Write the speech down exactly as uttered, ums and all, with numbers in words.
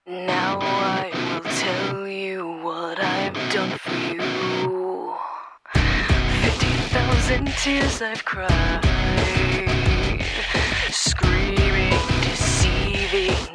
Now I will tell you what I've done for you. Fifty thousand tears I've cried, screaming, deceiving,